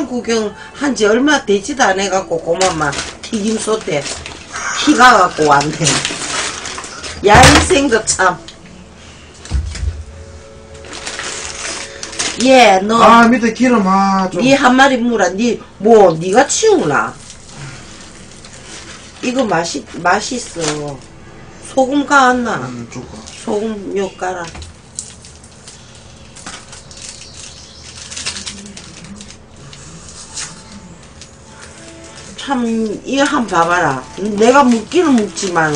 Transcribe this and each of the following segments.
시장 구경 한 지 얼마 되지도 안 해갖고 고만만 튀김 쏟대 키가 갖고 왔네. 야, 인생도 참. 예, 너. 아, 밑에 기름, 좀. 니 한 마리 무라. 니가 치우나? 이거 맛있어. 소금 가왔나? 줄까. 소금 요 깔아. 참, 이거 한번 봐봐라. 내가 묵기는 묵지만,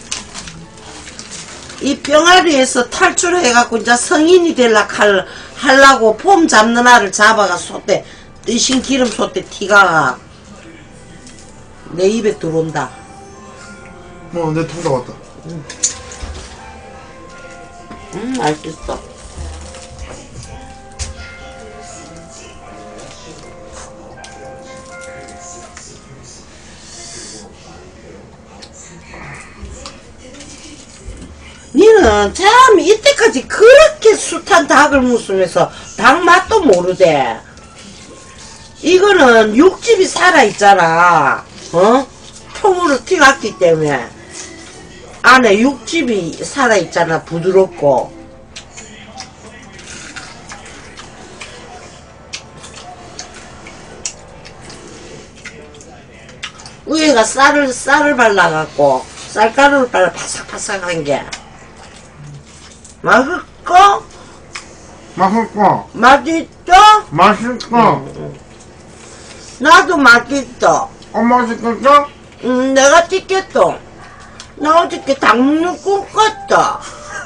이 병아리에서 탈출해갖고, 이제 성인이 하려고 폼 잡는 알을 잡아가 쏟대. 뜨신 기름 쏟대 티가 내 입에 들어온다. 내 통 다 왔다. 맛있어. 니는 참 이때까지 그렇게 숱한 닭을 무으면서 닭 맛도 모르대. 이거는 육즙이 살아있잖아. 통으로 튀갔기 때문에 안에 육즙이 살아있잖아. 부드럽고. 위에가 쌀을 발라갖고 쌀가루를 발라 바삭바삭한 게 맛있고 맛있고 나도 맛있어. 맛있겠어? 내가 찍겠어. 나 어저께 닭 먹는 꿈 꿨다.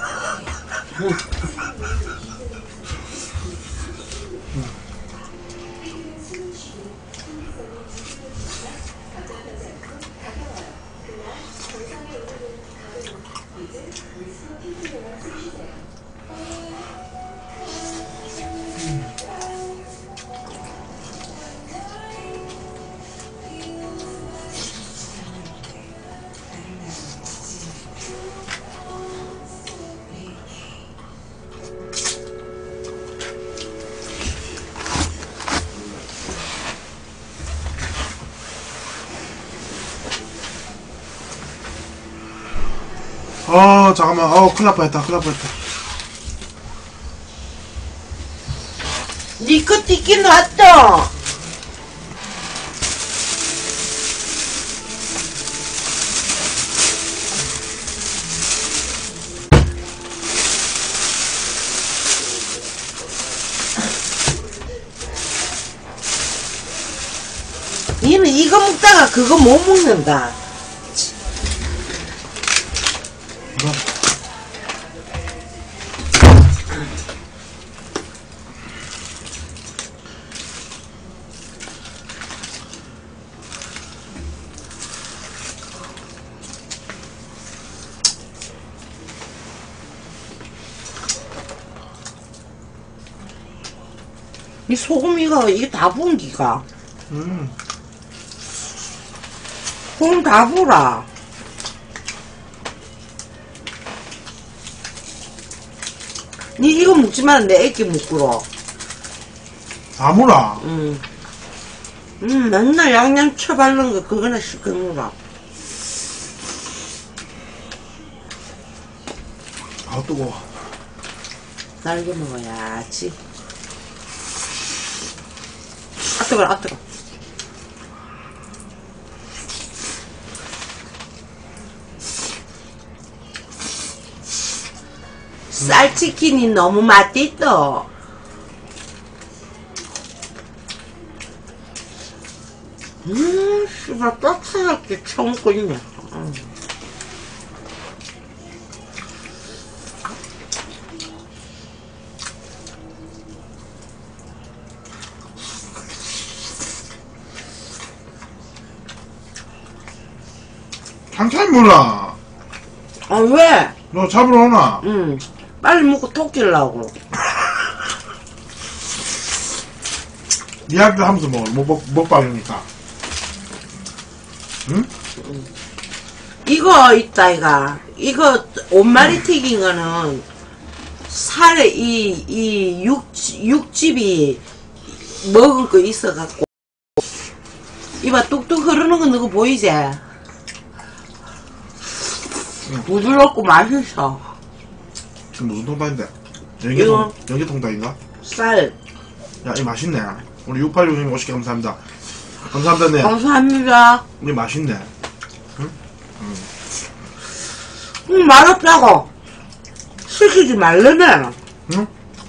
잠깐만. 큰일 날 뻔했다. 니 거 띠끼 놨다. 니는 이거 먹다가 그거 못 먹는다. 이 소금 이게 다 부은 기가. 소금 다 부라. 니 이거 먹지만 내 애기 먹구러. 아무라. 맨날 양념쳐 바른 거 그거나 시끄러워라. 뜨거워. 날개 먹어야지. 뜨거워. 쌀치킨이 너무 맛있어. 씨발 떡사납게 처먹고 있네. 천천히 먹어라. 왜? 너 잡으러 오나? 빨리 먹고 토끼려고. 니 학교 하면서 먹방이니까. 응? 이거 있다, 이거 5마리 튀긴 거는 살에 육즙이 먹을 거 있어갖고. 이봐, 뚝뚝 흐르는 거 너거 보이지? 부드럽고 맛있어. 지금 무슨 통닭인데? 이거. 연기 통닭인가? 쌀. 야, 이 맛있네. 우리 686님 오시게 감사합니다. 감사합니다, 네. 감사합니다. 우리 맛있네. 맛없다고. 시키지 말래네. 응?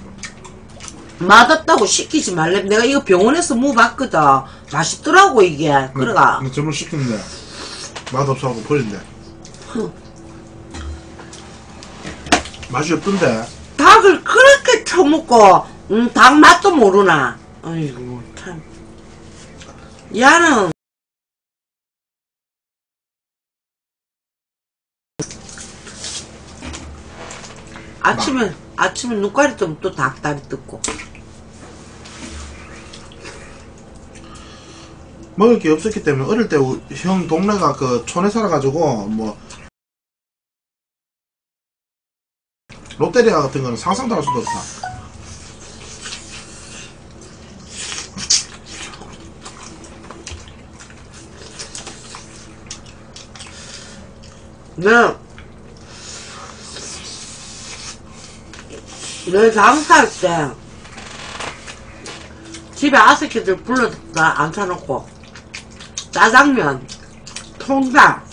맛없다고 시키지 말래. 내가 이거 병원에서 먹어봤거든. 맛있더라고, 이게. 그래가. 전문 시키는데 맛없어하고 버린대. 맛이 없던데. 닭을 그렇게 처먹고, 닭 맛도 모르나. 아이고, 참. 야는, 아침에 눈깔이 좀 또 닭다리 뜯고. 먹을 게 없었기 때문에 어릴 때 형 동네가 그 촌에 살아가지고 뭐 롯데리아 같은 거는 상상도 할 수도 없다. 내 장사할 때 집에 아새끼들 불러다 앉혀놓고 짜장면, 통닭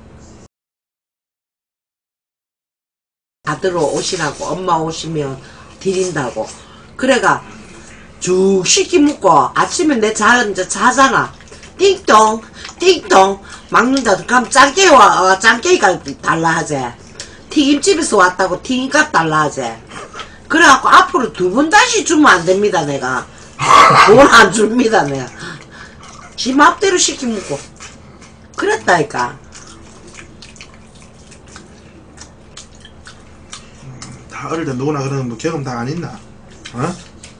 아들 오시라고 엄마 오시면 드린다고 그래가 쭉 시키 먹고 아침에 내 이제 자잖아. 띵동 띵동 막는다. 그럼 짱깨가 달라 하지. 튀김집에서 왔다고 튀김값 달라 하지. 그래갖고 앞으로 2번 다시 주면 안 됩니다. 내가 돈 안 줍니다. 내가 지 맘대로 시키 먹고 그랬다니까. 다 어릴 때 누구나 그런 뭐 경험 다 안 있나? 어?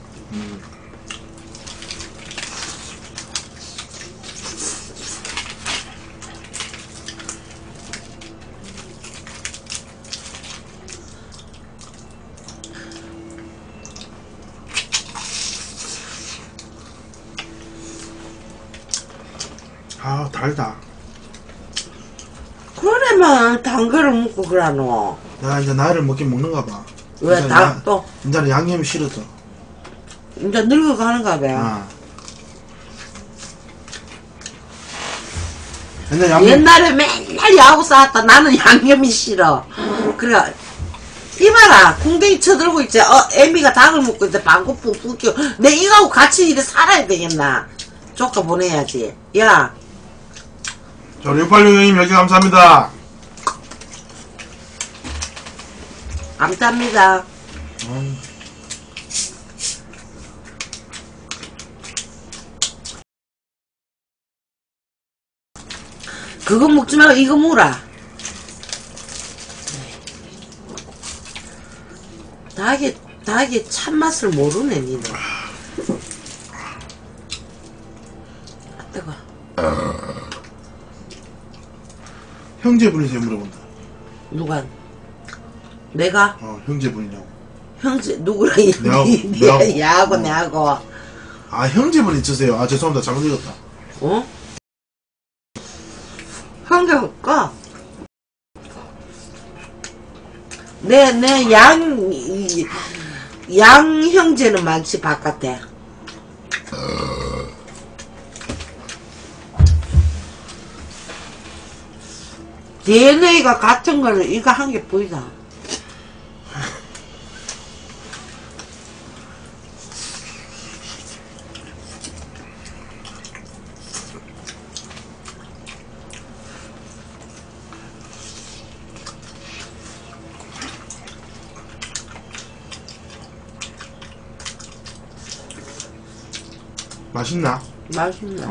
아, 달다. 그래만 단 거를 먹고 그러노. 나 이제 나이를 먹긴 먹는가 봐. 왜 또 이제는 양념이 싫어져. 이제 늙어가는가 봐. 아. 양념... 옛날에 맨날 야구 싸웠다. 나는 양념이 싫어. 그래 이봐라 궁뎅이 쳐들고 있지. 애미가 닭을 먹고 있는데 방구 뿡뿡 끼고 내 이거하고 같이 이래 살아야 되겠나. 조카 보내야지. 야 자, 686형님 여기 감사합니다. 감사합니다. 그거 먹지 말고 이거 먹어라. 닭의 참맛을 모르네 니는. 아 뜨거. 형제분이세요 물어본다. 누가? 내가? 형제분이냐고. 형제 누구랑 내하고. 내하고. 아, 형제분 있으세요. 아, 죄송합니다. 잘못 읽었다. 어? 형제 없까? 내 양 형제는 많지 바깥에. DNA가 같은 거는 이거 한 개 보이다. 맛있나? 맛있네.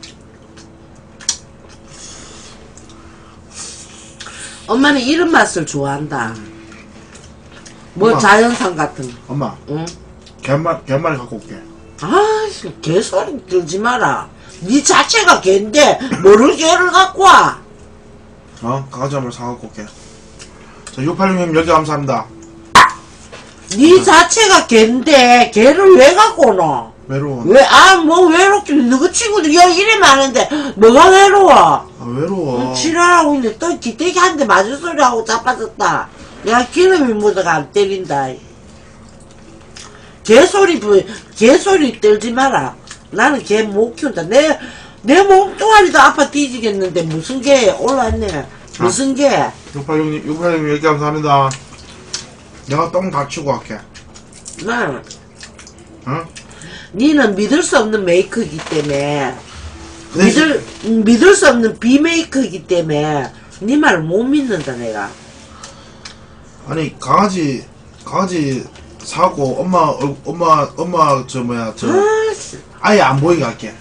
엄마는 이런 맛을 좋아한다. 뭐 엄마. 자연산 같은 거. 엄마, 응? 계란말 갖고 올게. 아이씨, 개소리 들지 마라. 니 자체가 개인데 뭐를 개를 갖고 와. 강아지 한번 사갖고 올게. 자, 686님 여기 감사합니다. 니 자체가 개인데 개를 왜 갖고 오노? 외로워. 왜, 뭐 외롭지. 너그 친구들 여기 이래 많은데, 뭐가 외로워? 아, 외로워. 지랄하고 있는데, 또 기대기 한 대 맞은 소리 하고 자빠졌다. 야, 기름이 묻어가 안 때린다. 개소리 떨지 마라. 나는 개 못 키운다. 내 몸뚱아리도 아파 뒤지겠는데, 무슨 개 올라왔네. 무슨 개? 686님 얘기 감사합니다. 내가 똥 다 치고 갈게. 응? 니는 믿을 수 없는 메이크이기 때문에, 믿을 수 없는 비메이크이기 때문에, 니 말을 못 믿는다, 내가. 아니, 강아지 사고, 엄마, 아예 안 보이게 할게.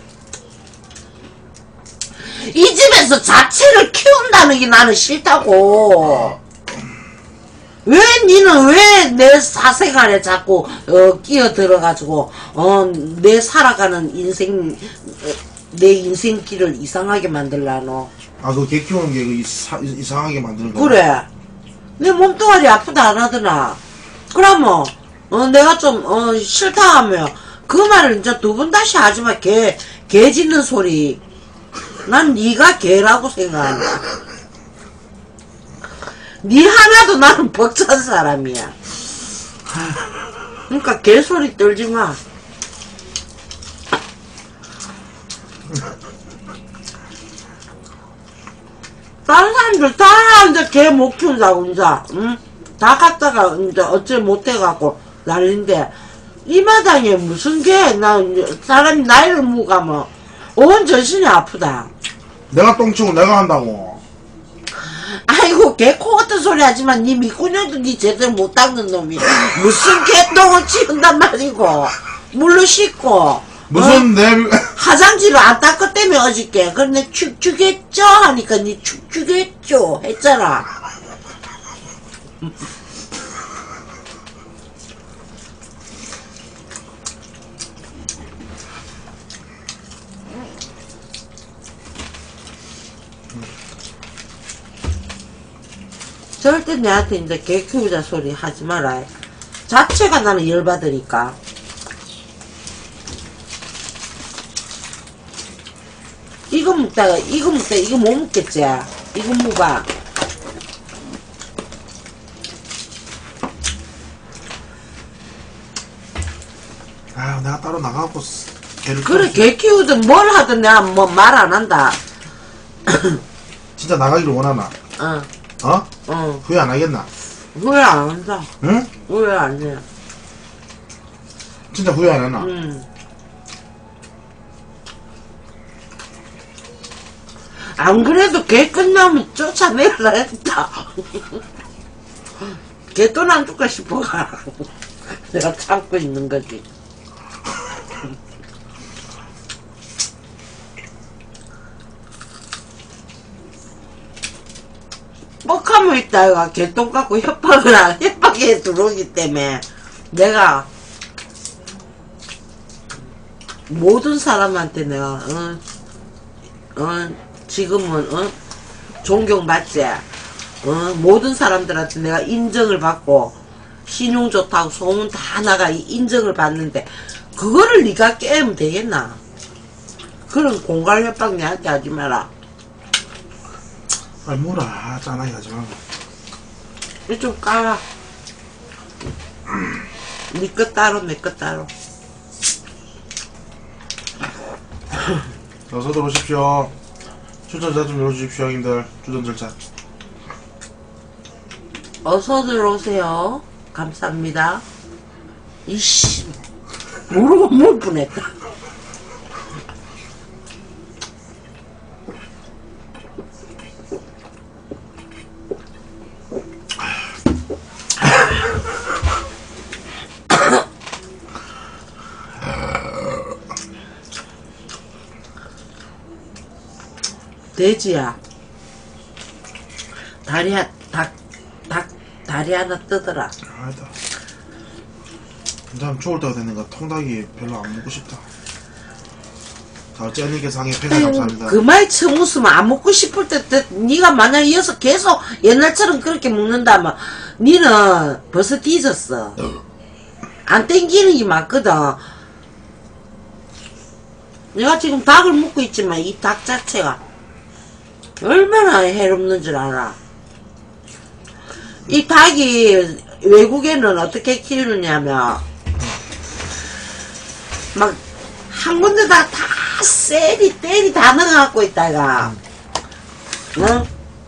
이 집에서 자체를 키운다는 게 나는 싫다고. 왜 니는 왜 내 사생활에 자꾸 끼어들어가지고 내 살아가는 인생 내 인생길을 이상하게 만들라노. 아, 그 개 키우는 게 이상하게 만드는 거야? 그래. 내 몸뚱아리 아프다 안 하더나. 그러면 내가 좀 싫다 하면 그 말을 이제 두 번 다시 하지마. 개 짖는 소리. 난 니가 개라고 생각한다. 니 하나도 나는 벅찬 사람이야. 그러니까 개소리 떨지마. 다른 사람들 다 이제 개 못 키운다고 이제 응? 다 갖다가 이제 어째 못해갖고 난린데 이 마당에 무슨 개? 나 사람이 나이를 먹으면 온 전신이 아프다. 내가 똥 치고 내가 한다고. 아이고 개코 같은 소리 하지만 니 미꾸녀도 니 제대로 못 닦는 놈이 무슨 개똥을 치운단 말이고 물로 씻고 무슨 내 화장지를 안 닦았다며 어저께. 그런데 축축했죠 하니까 니 축축했죠 했잖아. 절대 내한테 이제 개 키우자 소리 하지 마라. 자체가 나는 열받으니까. 이거 먹다가 이거 못 먹겠지. 이거 먹어봐. 아, 내가 따로 나가고 개를 그래 키웠어. 개 키우든 뭘 하든 내가 뭐 말 안 한다. 진짜 나가기를 원하나? 어? 후회 안 하겠나? 후회 안 한다. 응? 후회 안 해. 진짜 후회 안 하나? 안 그래도 개 끝나면 쫓아내라 했다. 개 돈 안 줄까 싶어가. 내가 참고 있는 거지. 뻑하면 있다가 개똥 갖고 협박에 들어오기 때문에 내가 모든 사람한테 내가 지금은 존경받지. 모든 사람들한테 내가 인정을 받고 신용 좋다고 소문 다 나가 인정을 받는데 그거를 네가 깨면 되겠나? 그런 공갈 협박 내한테 하지 마라. 아이 뭐라 짠하게 하지 말고. 이거 좀 까라. 네 것 따로 내 것 따로. 어서들 오십시오. 추천자 좀 열어주십시오 형님들. 주전 절차. 어서 들어오세요. 감사합니다. 이씨 모르고 뭘 뻔했다. 돼지야. 다리 하나 뜨더라. 아니다. 괜찮아. 추울 때가 되니까 통닭이 별로 안 먹고 싶다. 자, 쟤님께 상의 폐가 감사합니다. 그 말 처음 웃으면 안 먹고 싶을 때 니가 만약 이어서 계속 옛날처럼 그렇게 먹는다면 니는 벌써 뒤졌어. 안 땡기는 게 맞거든. 내가 지금 닭을 먹고 있지만 이 닭 자체가 얼마나 해롭는 줄 알아. 이 닭이 외국에는 어떻게 키우느냐면 막 한 군데다 다 때리 다 넣어갖고 있다가 응?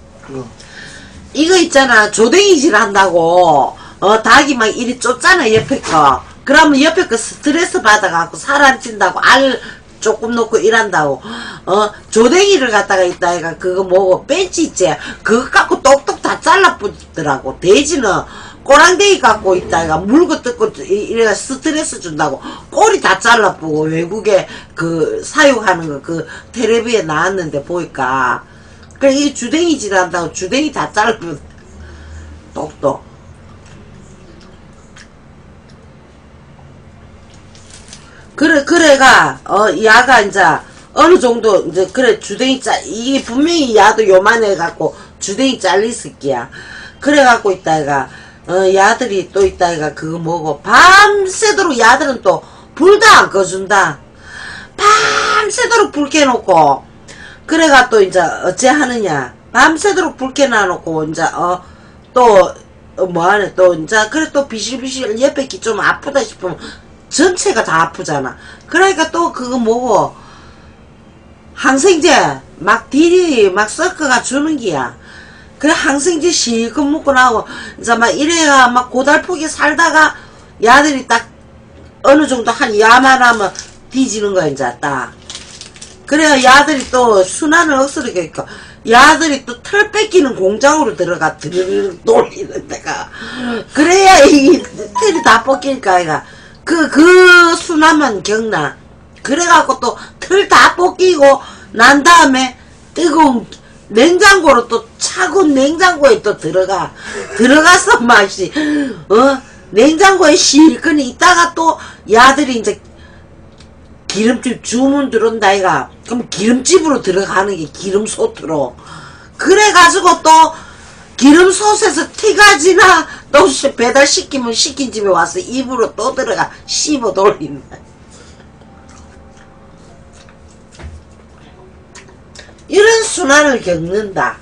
이거 있잖아, 조댕이질 한다고 닭이 막 이리 쫓잖아 옆에 거. 그러면 옆에 거 스트레스 받아갖고 살 안 찐다고 알 조금 놓고 일한다고 조댕이를 갖다가 있다가 그거 뭐고 벤치 있지, 그거 갖고 똑똑 다 잘라붙더라고. 돼지는 꼬랑대기 갖고 있다가 물고 뜯고 이래 스트레스 준다고 꼬리 다 잘라뿌고. 외국에 그 사육하는 거 그 텔레비에 나왔는데 보니까 그래 이 주댕이질 한다고 주댕이 다 잘라뿌 똑똑. 그래가 야가 이제 어느 정도 이제 그래 주댕이 이게 분명히 야도 요만해 갖고 주댕이 잘릴 새끼야. 그래 갖고 있다가 야들이 또 있다가 그거 뭐고 밤새도록 야들은 또 불도 안 꺼준다. 밤새도록 불 켜놓고 그래가 또 이제 어째 하느냐, 밤새도록 불 켜놔놓고 이제 또 뭐하네 또 이제 그래 또 비실비실 옆에 기 좀 아프다 싶으면 전체가 다 아프잖아. 그러니까 또 그거 뭐고 항생제 막 딜이 막 섞어가 주는 기야. 그래 항생제 실컷 먹고 나고 이제 막 이래가 막 고달프게 살다가 야들이 딱 어느 정도 한 야만 하면 뒤지는 거야 이제 딱. 그래야 야들이 또 순환을 억스르게 있고 야들이 또 털 뺏기는 공장으로 들어가 드르르 돌리는 데가. 그래야 이 털이 다 뽑히니까 아이가 그 순환만 기억나. 그래갖고 또 털 다 뽑히고 난 다음에 뜨거운 냉장고로 또 차가운 냉장고에 또 들어가서 맛이 냉장고에 실컷 있다가 또 야들이 이제 기름집 주문 들어온다 이가. 그럼 기름집으로 들어가는 게 기름솥으로. 그래가지고 또 기름솥에서 티가지나 또 배달 시키면 시킨 집에 와서 입으로 또 들어가 씹어 돌린다. 이런 순환을 겪는다.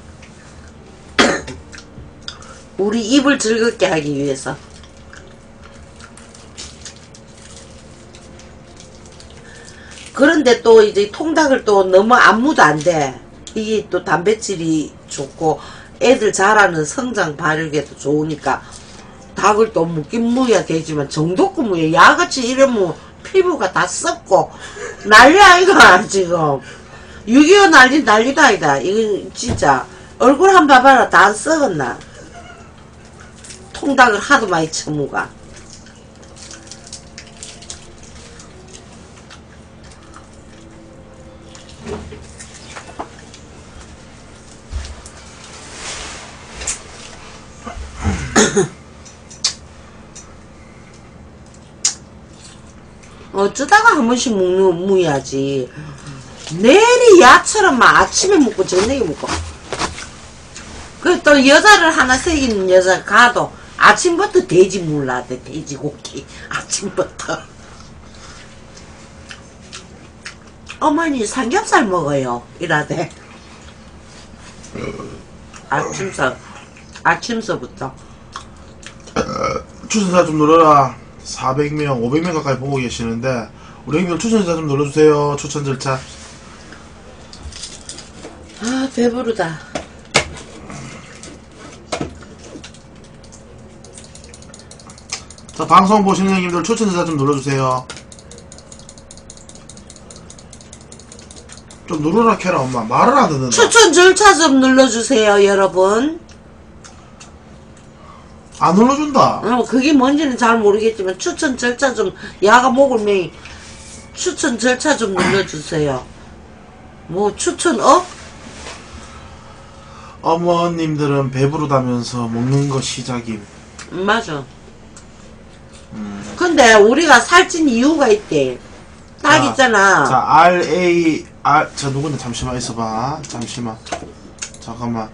우리 입을 즐겁게 하기 위해서. 그런데 또 이제 통닭을 또 너무 안 묻어 안 돼. 이게 또 단백질이 좋고 애들 자라는 성장 발육에도 좋으니까 닭을 또 묻긴 묻어야 되지만 정도껏 묻어. 야같이 이러면 피부가 다 썩고 난리 아이가 지금. 6.25 난리도 아니다. 이건 진짜 얼굴 한번 봐봐라. 다 안 썩었나. 통닭을 하도 많이 처무가. 어쩌다가 한 번씩 무야지. 내리 야처럼 막 아침에 먹고 저녁에 먹고. 그 또 여자를 하나 새기는 여자 가도 아침부터 돼지 물라대. 돼지고기 아침부터. 어머니 삼겹살 먹어요 이라대. 아침서부터. 추천사 좀 눌러라. 400명 500명 가까이 보고 계시는데 우리 형님들 추천사 좀 눌러주세요. 추천 절차. 아 배부르다. 자 방송 보시는 형님들 추천사 좀 눌러주세요. 좀 누르라 캐라 엄마. 말을 안 듣는다. 추천 절차 좀 눌러주세요 여러분. 안 눌러준다. 그게 뭔지는 잘 모르겠지만 추천 절차 좀 야가 먹을 추천 절차 좀 눌러주세요. 뭐 추천 어머님들은 배부르다면서 먹는 거 시작임. 맞아. 근데 우리가 살찐 이유가 있대. 딱 있잖아. 자 저 누군데 잠시만 있어봐. 잠시만 잠깐만.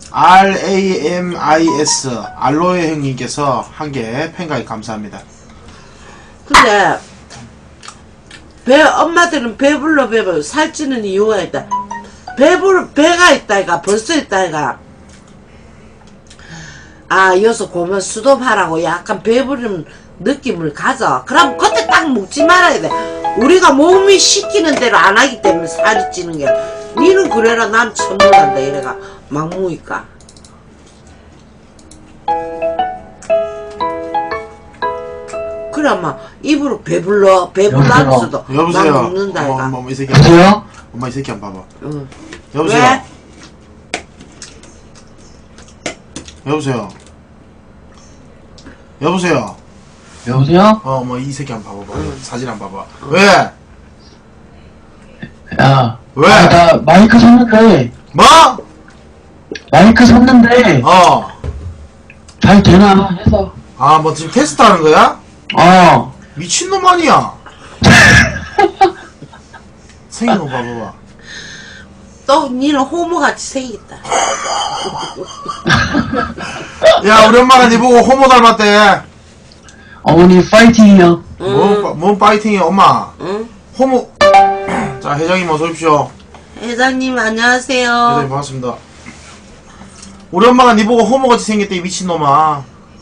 RAMIS 알로에 형님께서 한 개 팬가입 감사합니다. 근데 엄마들은 배불러 살찌는 이유가 있다. 배가 있다 이가 벌써 있다 이가. 아 여기서 고면 수도하라고 약간 배부른 느낌을 가져. 그럼 그때 딱 먹지 말아야 돼. 우리가 몸이 시키는 대로 안 하기 때문에 살이 찌는 게. 니는 그래라 난 처음 몰란다 이래가 막 먹으니까. 그래 아마 입으로 배불러 하면서도 막 여보세요. 먹는다 이가. 엄마 이 새끼 여보세요? 엄마 이 새끼 한번 봐봐. 응. 여보세요. 왜? 여보세요. 여보세요. 여보세요? 엄마 이 새끼 한번 봐봐. 사진 한번 봐봐. 왜? 야. 왜? 아, 나 마이크 샀는데. 뭐? 마이크 샀는데. 잘 되나 해서. 아, 뭐 지금 테스트 하는 거야? 미친놈 아니야. 생긴 거 봐봐봐. 또 니는 호모같이 생겼다. 야, 우리 엄마가 니 보고 호모 닮았대. 어머니 파이팅이요. 뭔 파이팅이야, 엄마. 응? 호모. 자, 회장님 어서 오십시오. 회장님 안녕하세요. 회장님 반갑습니다. 우리 엄마가 니 보고 호모같이 생겼대, 이 미친놈아.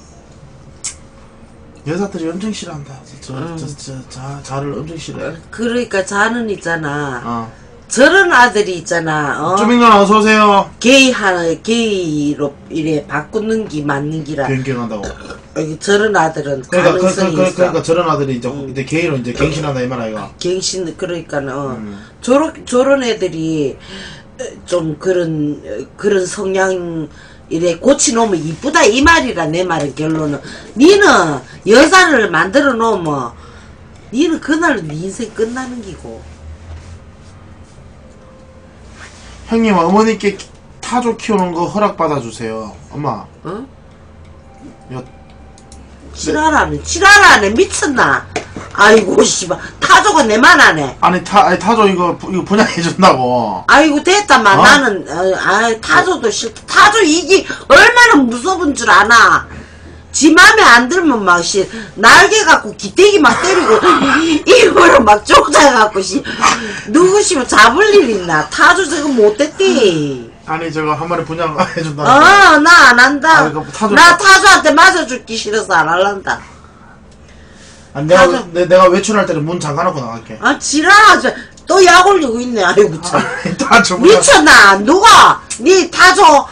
여자들이 엄청 싫어한다. 자를 엄청 싫어해. 그러니까 자는 있잖아. 어. 저런 아들이 있잖아. 쪼민건 어서오세요. 게이로 이래 바꾸는 기 맞는 기라. 변경한다고. 저런 아들은 가능성이 있어. 그러니까 저런 아들이 이제 게이로 이제 갱신한다 이 말 아이가. 갱신 그러니까는 저런 애들이 좀 그런 성향 이래 고치놓으면 이쁘다 이 말이라 내 말은 결론은. 니는 여자를 만들어 놓으면 니는 그날로 네 인생 끝나는 기고. 형님 어머니께 타조 키우는 거 허락 받아주세요. 엄마. 응? 여, 지랄하네 미쳤나. 아이고 씨발 타조가 내만 하네. 아니 타조 이거 분양해 준다고. 아이고 됐다만 나는 타조도 싫다. 타조 이게 얼마나 무서운 줄 아나. 지 맘에 안 들면 막 날개 갖고 기대기 막 때리고 입으로 막 쫓아갖고 누구시면 잡을 일 있나. 타조 저거 못됐대. 아니 저거 한 마리 분양해 준다고. 나 안 한다. 아니, 나 타조한테 맞아 죽기 싫어서 안 할란다. 아니, 내가 외출할 때는 문 잠가놓고 나갈게. 아 지랄하지. 또 약 올리고 있네. 아이고 참. 타조 미쳤나. 누가 니 타조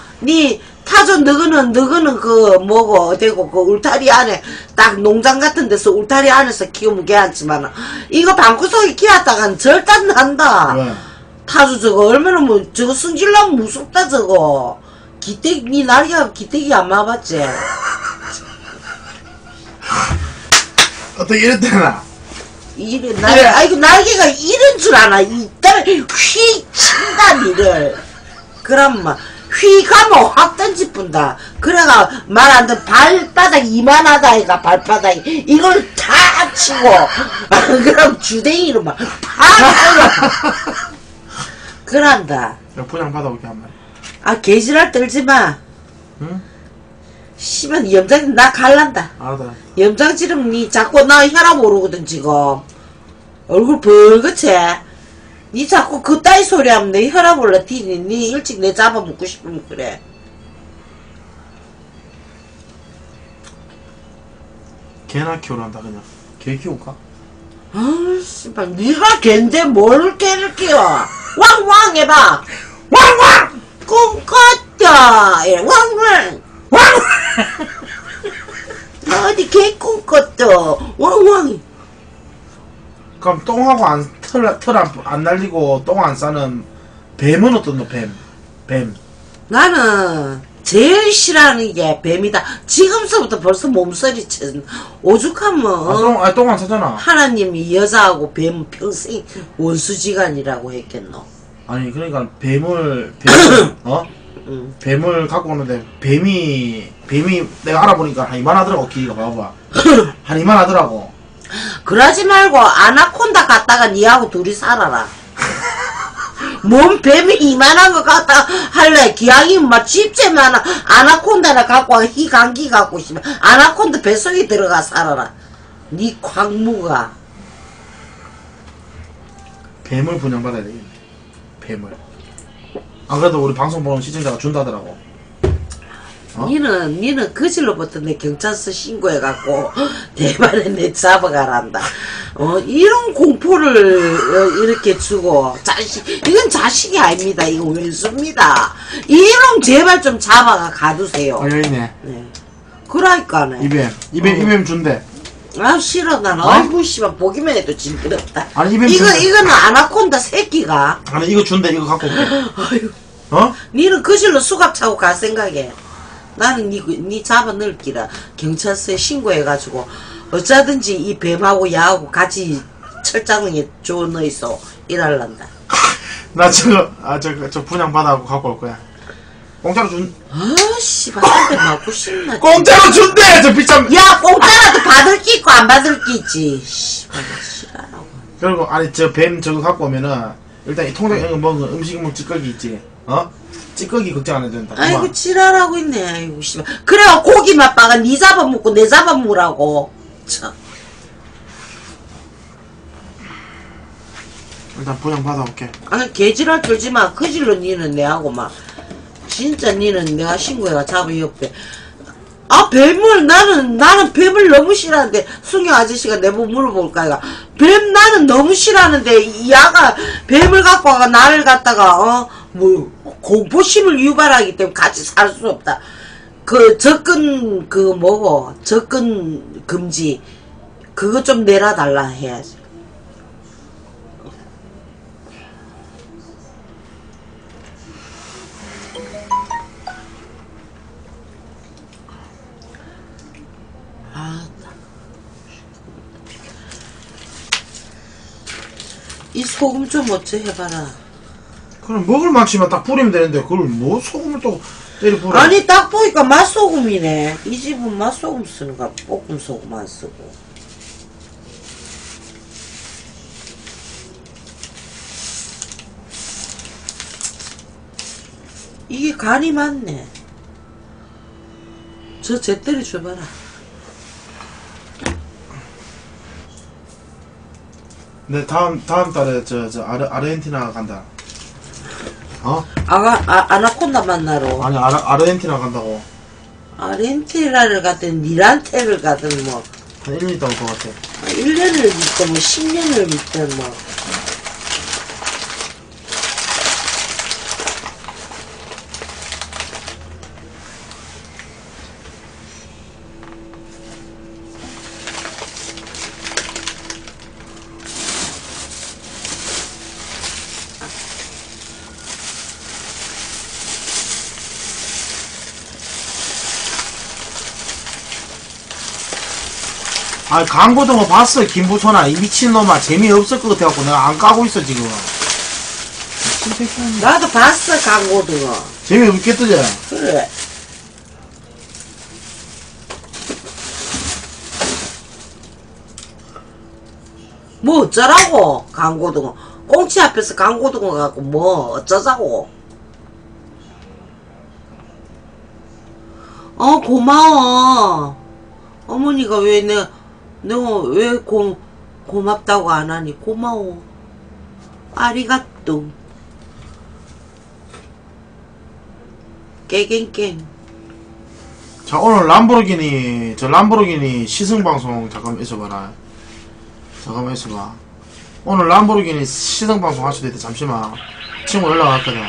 너거는 그 뭐고 어디고 그 울타리 안에 딱 농장 같은 데서 울타리 안에서 키우면 괜찮지만 이거 방구석에 키웠다간 절단 난다. 왜? 타조 저거 얼마나 뭐 저거 승질나면 무섭다 저거. 기대기 니 날개가 기대기 안 맞았지? 어떻게 이랬대나? 이래 아이고 날개가 이런 줄 아나. 이따가 휘 친다 니를. 그럼 막 휘 가면 확 던지뿐다. 그래가 말 안 듣 발바닥 이만하다 이가 발바닥이 이걸 다 치고 그럼 주댕이로 막 팍 그런다. 분양 받아올게 한 마리. 아 개지랄 떨지마. 응? 씨발 염장 나 갈란다. 알았다. 염장 지르면 니 자꾸 나 혈압 오르거든 지금. 얼굴 벌겋지? 니 자꾸 그따위 소리 하면 내 혈압 올라 니 일찍 내 잡아먹고 싶으면 그래. 개나 키우란다 그냥. 개 키울까? 아 씨발 니가 걘데 뭘 개를 키워. 왕왕 해봐. 왕왕 꿈꿨다. 예, 왕왕 왕왕 어디 개 꿈꿨다. 왕왕. 그럼 똥하고 털 안 날리고 똥 안 싸는 뱀은 어떤 너 뱀? 나는 제일 싫어하는 게 뱀이다. 지금서부터 벌써 몸서리 쳐. 오죽하면 똥 안 싸잖아. 하나님이 여자하고 뱀 평생 원수지간이라고 했겠노. 아니 그러니까 뱀을 뱀을 갖고 오는데 뱀이 내가 알아보니까 한 이만하더라고. 길이가 봐봐. 한 이만하더라고. 그러지 말고 아나콘다 갖다가 니하고 둘이 살아라. 뭔 뱀이 이만한 거 갖다 할래. 기왕이 막 집재만 아나콘다나 갖고 와. 희강기 갖고 싶으면 아나콘다 뱃속에 들어가 살아라. 니 광무가. 뱀을 분양받아야 되겠네. 뱀을. 안 그래도 우리 방송 보는 시청자가 준다더라고. 어? 니는 그질로부터 내 경찰서 신고해갖고 내 말에 내 잡아가란다. 이런 공포를 이렇게 주고 이건 자식이 아닙니다. 이건 왼수입니다. 이런 제발 좀 잡아가 가두세요. 여기 있네. 네. 그러니까네. 이뱀 준대. 아 싫어 난. 아이고 씨발 보기만 해도 징그럽다. 아니 이뱀 이거는 아나콘다 새끼가. 아니 이거 준대. 이거 갖고 올게. 아유. 니는 그실로 수갑 차고 갈 생각에. 나는 니 잡아 넣을기라 경찰서에 신고해가지고 어쩌든지 이 뱀하고 야하고 같이 철장에 줘 넣어있어 일할란다. 나 저 분양 받아갖고 갖고 올 거야. 공짜로 씨발 한대 맞고 싶나. 공짜로 준대. 저 비참. 야 공짜라도 받을 게 있고 안 받을 게 있지. 씨발 싫어라고. 그리고 아니 저 뱀 저거 갖고 오면은 일단 이 통장에 먹은 음식물 찌꺼기 있지. 찌꺼기 걱정 안 해도 된다. 아이고 지랄하고 있네. 아이고 씨발. 그래 고기 맛봐가 니 잡아먹고 내 잡아먹으라고. 참. 일단 분양 받아올게. 아니 개지랄 들지마. 그질로 니는 내하고 막 진짜 니는 내가 신고해가 잡아 옆에. 아 뱀을 나는 뱀을 너무 싫어하는데 승용 아저씨가 내보고 물어볼까 이가 뱀 나는 너무 싫어하는데 이 야가 뱀을 갖고 와가 나를 갖다가 뭐 공포심을 유발하기 때문에 같이 살 수 없다. 그 접근 접근 금지 그거 좀 내려달라 해야지. 이 소금 좀 어째 해봐라. 그럼 먹을 만치만 딱 뿌리면 되는데 그걸 뭐 소금을 또 때려 뿌려. 아니 딱 보니까 맛소금이네. 이 집은 맛소금 쓰는가 볶음 소금 안 쓰고. 이게 간이 맞네. 저 제때를 줘봐라. 네 다음 달에 저 아르헨티나 간다. 아나콘다 만나러. 아니 아르헨티나 간다고. 아르헨티나를 가든 니란테를 가든 뭐. 한 1년 있다 올 것 같아. 1년을 믿든 뭐 10년을 믿든 뭐. 아 광고등어 봤어 김부천아. 이 미친놈아 재미없을 것 같아갖고 내가 안 까고 있어 지금. 미친 새끼야. 나도 봤어 광고등어. 재미없겠더지. 그래. 뭐 어쩌라고 광고등어. 꽁치 앞에서 광고등어 갖고 뭐 어쩌자고. 고마워. 어머니가 왜 내가 왜 고맙다고 안 하니. 고마워. 아리가또. 깨갱깽. 자 오늘 람보르기니 시승방송 잠깐만 있어봐라. 잠깐만 있어봐. 오늘 람보르기니 시승방송 할 수도 있대. 잠시만 친구 연락 왔거든.